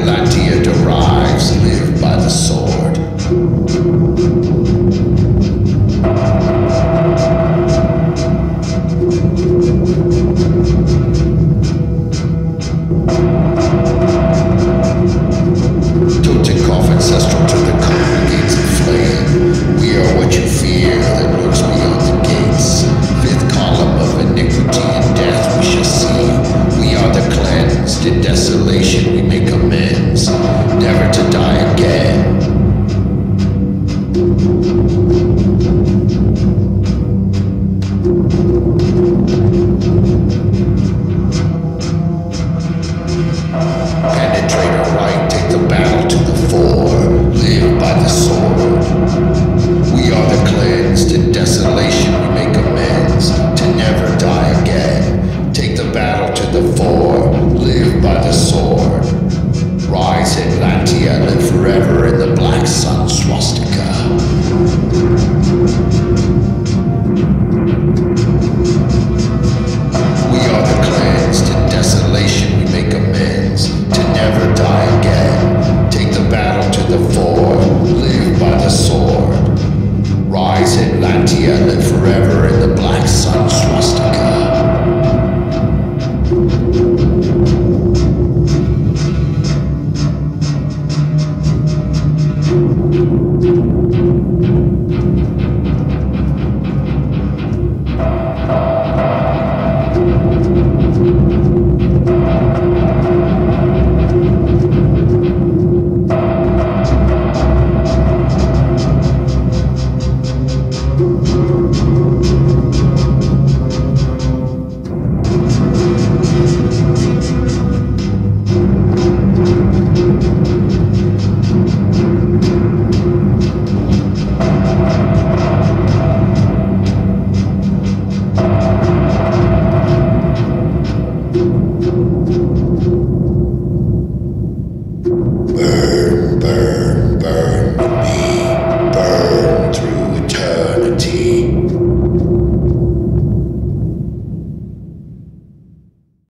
Atlantia derives, live by the sword. Totenkopf ancestral to the congregates of flame. We are what you fear that lurks beyond the gates. Fifth column of iniquity and death we shall see. We are the cleansed. In desolation we make amends, never to die again. Penetrate our right, take the battle to the fore, live by the sword. We are the cleansed. In desolation we make amends, to never die again. Take the battle to the fore, live by the sword. Rise, Atlantia, live forever in the black sun swastika. We are the cleansed. In desolation we make amends, to never die again. Take the battle to the fore, live by the sword. Rise, Atlantia, live forever in the black sun swastika.